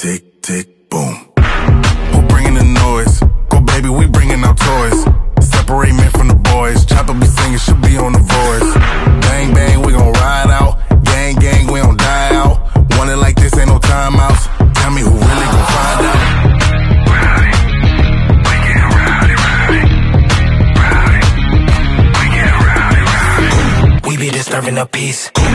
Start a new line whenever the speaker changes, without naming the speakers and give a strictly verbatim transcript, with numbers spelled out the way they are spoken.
tick, tick, boom. Who bringing the noise? Go baby, we bringing our toys. Separate men from the boys. Chopper be singing, she'll be on the voice. Bang, bang, we gon' ride out. Gang, gang, we don't die out. Want it like this, ain't no timeouts. Tell me who really gon' find out. Rowdy, we get rowdy, rowdy. Rowdy, we get rowdy, rowdy. We be disturbing the peace.